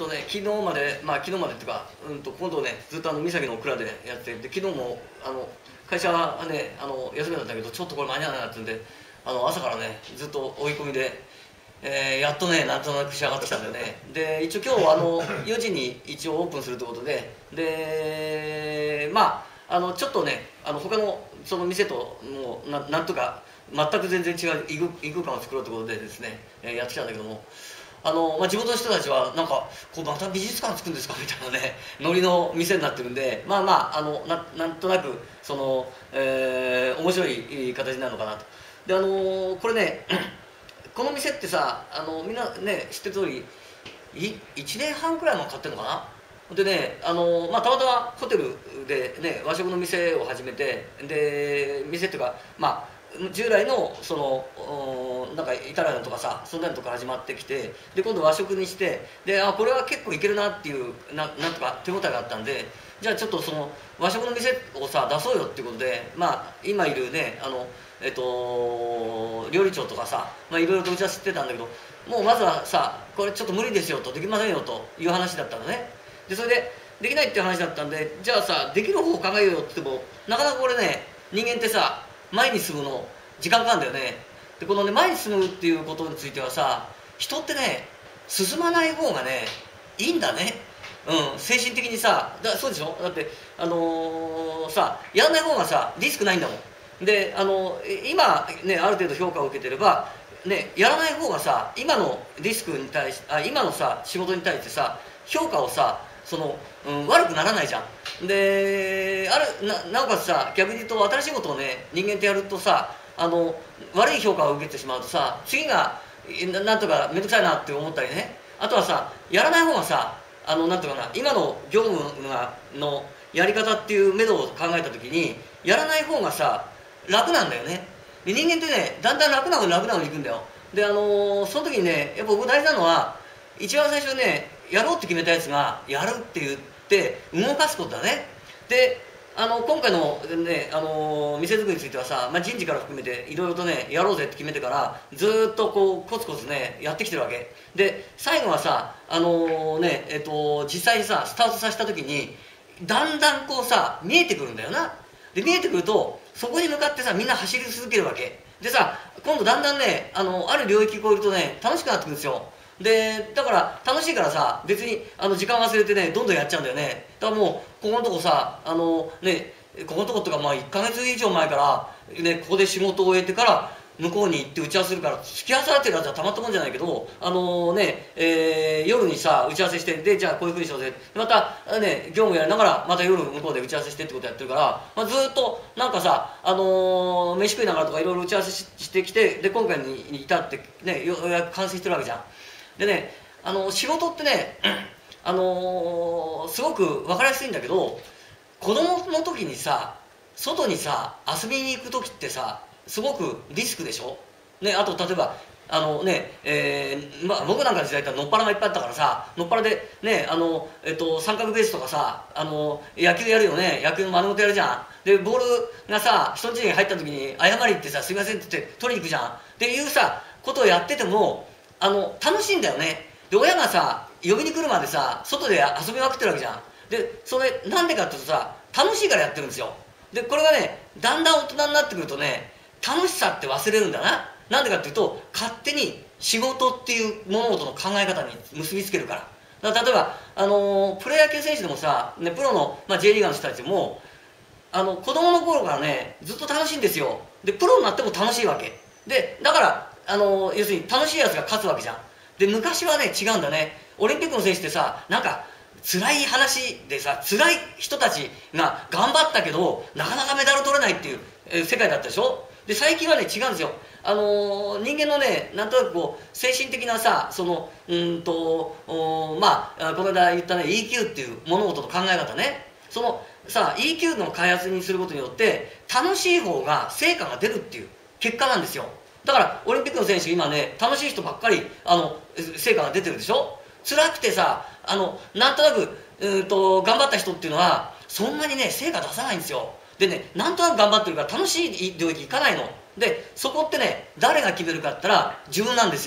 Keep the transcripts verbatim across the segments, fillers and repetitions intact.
とね、昨日まで、まあ昨日までっていうか、うんと今度ね、ずっとあの三崎の蔵でやってて、昨日もあの会社はね、あの休みだったけど、ちょっとこれ間に合わないなってんで、あの朝からね、ずっと追い込みで、えー、やっとね、なんとなく仕上がってきたんだよね。で、一応今日あのよじに一応オープンするということで、で、まあ、あのちょっとね、あの他のその店ともうななんとか全く全然違う異空異空間を作ろうということでですね、えー、やってきたんだけども、あの、まあ、地元の人たちはなんかこうまた美術館作るんですかみたいなねノリの店になってるんで、まあまああの な, なんとなくその、えー、面白い形になるのかなと。であのこれねこの店ってさ、あのみんなね知ってる通りいいちねんはんくらいも買ってるのかな。でね、あのまあ、たまたまホテルで、ね、和食の店を始めて、で店っていうか、まあ、従来のそのなんかイタリアンとかさ、そんなのとか始まってきて、で今度和食にして、であこれは結構いけるなっていうななんとか手応えがあったんで、じゃあちょっとその和食の店をさ出そうよっていうことで、まあ、今いるねあの、えっと、料理長とかさ、まあ、いろいろと打ち合わせしてたんだけど、もうまずはさこれちょっと無理ですよと、できませんよという話だったのね。でそれでできないっていう話だったんで、じゃあさできる方を考えようよって言っても、なかなかこれね、人間ってさ前に進むの時間かかるんだよね。でこのね前に進むっていうことについてはさ、人ってね進まない方がねいいんだね。うん、精神的にさ、だそうでしょ。だってあのー、さやんない方がさリスクないんだもん。であの今ねある程度評価を受けてればね、やらない方がさ今のリスクに対して、あ今のさ仕事に対してさ評価をさその、うん、悪くならないじゃん。である な, なおかつさ逆に言うと、新しいことをね人間ってやるとさ、あの悪い評価を受けてしまうとさ、次が な, なんとか面倒くさいなって思ったりね、あとはさやらない方がさ、あのなんとかな今の業務がのやり方っていう目処を考えた時に、やらない方がさ楽なんだよね。で人間ってねだんだん楽な方に楽な方に行くんだよ。であのー、その時にねやっぱ僕大事なのは、一番最初にねやろうって決めたやつがやるって言って動かすことだね。であの今回の、ねあのー、店作りについてはさ、まあ、人事から含めていろいろとねやろうぜって決めてからずっとこうコツコツねやってきてるわけで、最後はさあのー、ねえっと実際にさスタートさせた時にだんだんこうさ見えてくるんだよな。で見えてくるとそこに向かってさみんな走り続けるわけでさ、今度だんだんね あのある領域超えるとね楽しくなってくるんですよ。でだから楽しいからさ、別にあの時間忘れてねどんどんやっちゃうんだよね。だからもうここのとこさあのねここのとこっていうか、まあいっかげつ以上前からねここで仕事を終えてから向こうに行って打ち合わせするから、付き合わされてるやつはたまったもんじゃないけど、あのね、えー、夜にさ打ち合わせして、でじゃあこういうふうにしようぜ、またね業務やりながらまた夜向こうで打ち合わせしてってことやってるから、まあ、ずっとなんかさあのー、飯食いながらとかいろいろ打ち合わせ し, してきて、で今回に至ってねようやく完成してるわけじゃん。でねあの仕事ってねあのー、すごく分かりやすいんだけど、子供の時にさ外にさ遊びに行く時ってさすごくリスクでしょ、ね、あと例えばあのねえーまあ、僕なんかの時代ってのっぱらがいっぱいあったからさ、のっぱらでねあの、えっと、三角ベースとかさあの野球やるよね、野球の丸ごとやるじゃん。でボールがさ人ん家に入った時に謝りってさすいませんって言って取りに行くじゃんっていうさことをやっててもあの楽しいんだよね。で親がさ呼びに来るまでさ外で遊びまくってるわけじゃん。でそれなんでかっていうとさ楽しいからやってるんですよ。でこれがねだんだん大人になってくるとね楽しさって忘れるんだな。なんでかっていうと勝手に仕事っていう物事の考え方に結びつけるから。だから例えば、あのー、プロ野球選手でもさ、ね、プロの、まあ、J リーガーの人たちもあの子供の頃からねずっと楽しいんですよ。でプロになっても楽しいわけで、だから、あのー、要するに楽しいやつが勝つわけじゃん。で昔はね違うんだね。オリンピックの選手ってさなんか辛い話でさ、辛い人たちが頑張ったけどなかなかメダル取れないっていう、えー、世界だったでしょ。で最近はね違うんですよ。あのー、人間のねなんとなくこう精神的なさそのうんとまあこの間言ったね イーキュー っていう物事の考え方ね、そのさ イーキュー の開発にすることによって楽しい方が成果が出るっていう結果なんですよ。だからオリンピックの選手今ね楽しい人ばっかりあの成果が出てるでしょ。辛くてさあのなんとなくうんと頑張った人っていうのはそんなにね成果出さないんですよ。でねなんとなく頑張ってるから楽しい領域いかないので、そこってね誰が決めるかって言ったら自分なんですよ。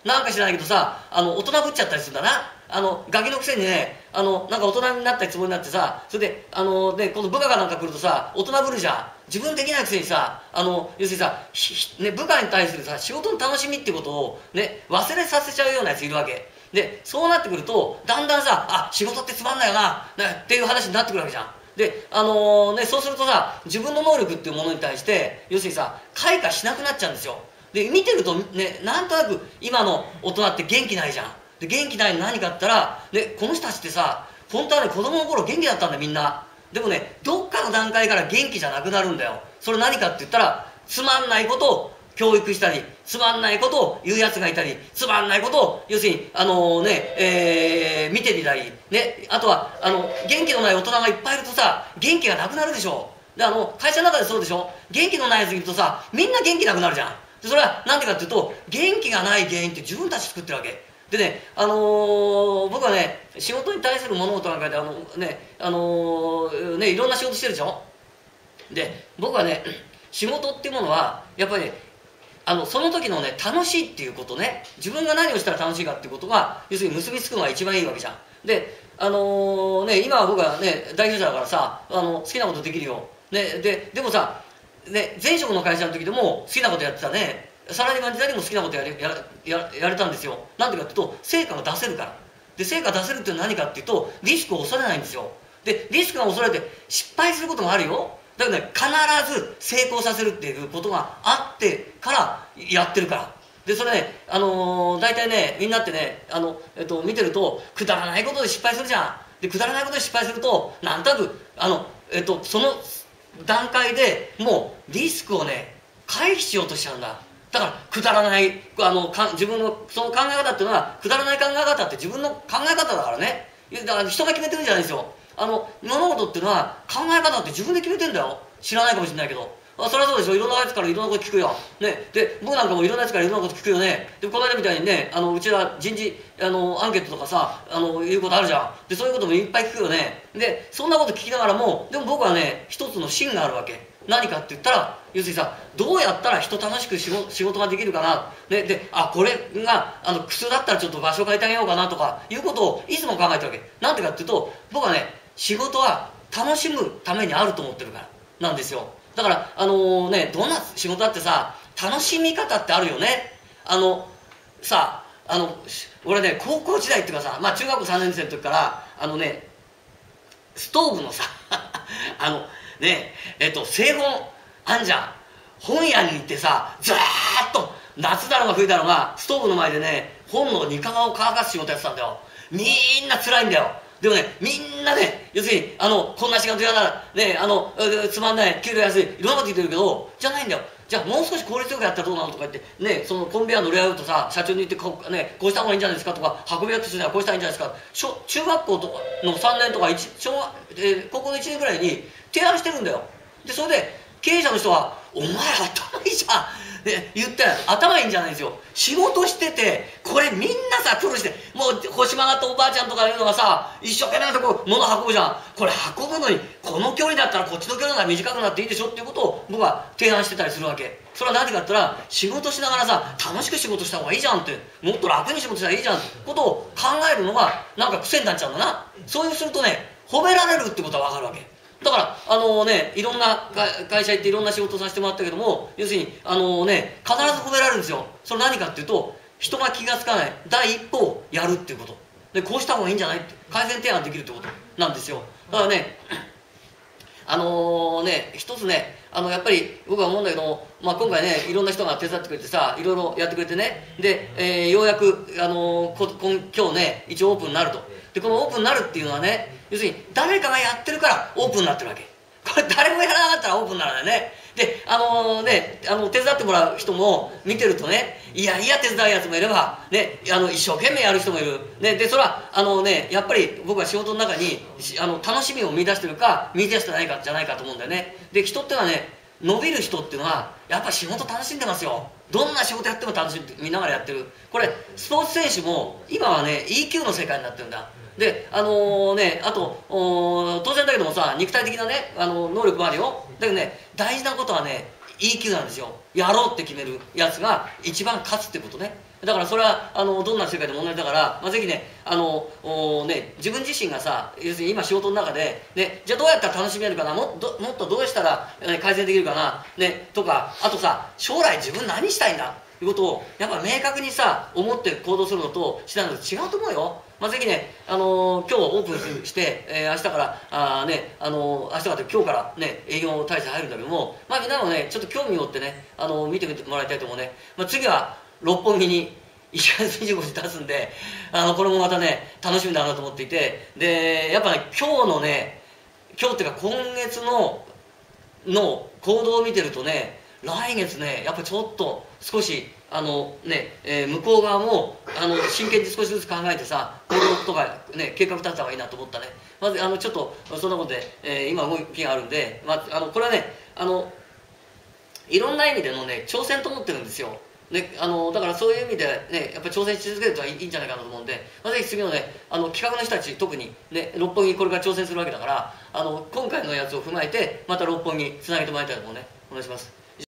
なんか知らないけどさ、あの大人ぶっちゃったりするんだな。あのガキのくせにね、あのなんか大人になったつもりになってさ、それであのね、今度部下がなんか来るとさ、大人ぶるじゃん。自分できないくせにさ、あの要するにさ、ね、部下に対するさ、仕事の楽しみってことをね、忘れさせちゃうようなやついるわけで、そうなってくるとだんだんさ、あ、仕事ってつまんないよな、ね、っていう話になってくるわけじゃん。で、あのーね、そうするとさ、自分の能力っていうものに対して要するにさ、開花しなくなっちゃうんですよ。で、見てるとね、なんとなく今の大人って元気ないじゃん。で、元気ないの何かって言ったら、ね、この人たちってさ、本当はね、子供の頃元気だったんだよみんな。でもね、どっかの段階から元気じゃなくなるんだよ。それ何かって言ったら、つまんないことを教育したり、つまんないことを言うやつがいたり、つまんないことを要するにあのー、ね、えー、見てみたり、ね、あとはあの元気のない大人がいっぱいいるとさ、元気がなくなるでしょ。で、あの会社の中でそうでしょ。元気のないやついるとさ、みんな元気なくなるじゃん。で、それはなんでかっていうと、元気がない原因って自分たち作ってるわけでね、あのー、僕はね、仕事に対する物事なんかであのね、あのー、ね、いろんな仕事してるでしょ。で、僕はね、仕事っていうものはやっぱりね、あのその時のね、楽しいっていうことね、自分が何をしたら楽しいかっていうことが要するに結びつくのが一番いいわけじゃん。で、あのー、ね、今は僕はね、代表者だからさ、あの好きなことできるよ、ね、ででもさ、ね、前職の会社の時でも好きなことやってたね。サラリーマン時代にも好きなことやれ や, や, やれたんですよ。なんでかっていうと、成果が出せるから。で、成果出せるって何かっていうと、リスクを恐れないんですよ。で、リスクが恐れて失敗することもあるよ。だけどね、必ず成功させるっていうことがあってからやってるから。で、それね、あのー、大体ね、みんなってね、あの、えっと、見てると、くだらないことで失敗するじゃん。で、くだらないことで失敗すると、なんとなく、あの、えっと、その段階でもうリスクをね、回避しようとしちゃうんだ。だからくだらないあのか自分のその考え方っていうのは、くだらない考え方って自分の考え方だからね。だから人が決めてるんじゃないですよ。あの物事っていうのは考え方って自分で決めてんだよ。知らないかもしれないけど、あ、それはそうでしょ。いろんなやつからいろんなこと聞くよ、ね、で僕なんかもいろんなやつからいろんなこと聞くよね。でこの間みたいにね、あのうちは人事あのアンケートとかさ、あのいうことあるじゃん。でそういうこともいっぱい聞くよね。でそんなこと聞きながらも、でも僕はね、一つの芯があるわけ。何かって言ったら、要するにさ、どうやったら人楽しく仕事、仕事ができるかな、ね、で、あ、これがあの苦痛だったらちょっと場所を変えてあげようかなとかいうことをいつも考えてるわけ。なんでかっていうと、僕はね、仕事は楽しむためにあると思ってるからなんですよ。だからあのー、ね、どんな仕事だってさ、楽しみ方ってあるよね。あのさあの俺ね、高校時代っていうかさ、まあ中学校さんねん生の時からあのね、ストーブのさあのねえっと製本あんじゃん。本屋に行ってさ、ずーっと夏だろうが冬だろうがストーブの前でね、本の煮皮を乾かす仕事やってたんだよ。みんな辛いんだよ。でもね、みんなね、要するにあのこんな仕事嫌だね、あのつまんない、給料安い、いろんなこと言ってるけど、じゃないんだよ。じゃあもう少し効率よくやったらどうなのとか言ってね、そのコンベヤー乗り合うとさ、社長に言ってこう、ね、こうした方がいいんじゃないですかとか、運び屋としてはこうしたらいいんじゃないですか、小中学校とかのさんねんとか小学、えー、高校のいちねんぐらいに提案してるんだよ。でそれで経営者の人は「お前頭いいじゃん」ね、言って頭いいんじゃないんですよ。仕事しててこれみんなさ苦労して、もう腰曲がったおばあちゃんとかいうのがさ、一生懸命なとこ物運ぶじゃん。これ運ぶのにこの距離だったらこっちの距離が短くなっていいでしょっていうことを僕は提案してたりするわけ。それは何かって言ったら、仕事しながらさ、楽しく仕事した方がいいじゃんって、もっと楽に仕事したらいいじゃんってことを考えるのがなんか癖になっちゃうんだな。そういうするとね、褒められるってことは分かるわけだから、あのね、いろんな会社行っていろんな仕事させてもらったけども、要するにあのね、必ず褒められるんですよ。それ何かっていうと、人が気がつかない第一歩をやるっていうことで、こうした方がいいんじゃないって改善提案できるってことなんですよ。だからね、あのー、ね、一つね、あのやっぱり僕は思うんだけど、まあ、今回ね、いろんな人が手伝ってくれてさ、いろいろやってくれてね、で、えー、ようやく、あのー、こ今日ね、一応オープンになると。でこのオープンになるっていうのはね、要するに誰かがやってるからオープンになってるわけ。これ誰もやらなかったらオープンにならないね。であのー、ね、あの手伝ってもらう人も見てるとね、いやいや手伝うやつもいれば、ね、あの一生懸命やる人もいる、ね、でそれはあの、ね、やっぱり僕は仕事の中にあの楽しみを見出してるか見出してないかじゃないかと思うんだよね。で人ってのはね、伸びる人っていうのはやっぱ仕事楽しんでますよ。どんな仕事やっても楽しんで見ながらやってる。これスポーツ選手も今はね イーキュー の世界になってるんだ。であのー、ね、あと当然だけどもさ、肉体的なね、あの能力もあるよ。だけどね、大事なことはね イーキュー なんですよ。やろうって決めるやつが一番勝つってことね。 だからそれはあのどんな世界でも同じだから、まあ、ぜひねあのおね自分自身がさ、要するに今仕事の中で、ね、じゃあどうやったら楽しめるかな、もっともっとどうしたら、ね、改善できるかな、ね、とか、あとさ将来自分何したいんだということをやっぱ明確にさ思って行動するのとしないのと違うと思うよ。まあ、ぜひね、あのー、今日オープンして、えー、明日からあ、ね、あのー、明日から今日から、ね、営業体制入るんだけども、まあ、みんなもねちょっと興味を持ってね、あのー、見てみてもらいたいと思うね。まあ、次は六本木にいちがつにじゅうごにち出すんで、あのこれもまたね楽しみだなと思っていて、でやっぱね今日のね今日っていうか今月のの行動を見てるとね、来月ねやっぱちょっと少しあのね、えー、向こう側もあの真剣に少しずつ考えてさ行動とかね計画立てた方がいいなと思ったね。まずあのちょっとそんなことで、えー、今動きがあるんで、まあ、あのこれはねあのいろんな意味でのね挑戦と思ってるんですよ。ね、あのだからそういう意味で、ね、やっぱり挑戦し続けるといいんじゃないかなと思うんで、まあ、ぜひ次のねあの企画の人たち特に、ね、六本木これから挑戦するわけだから、あの今回のやつを踏まえてまた六本木つなげてもらいたいと思うね。お願いします。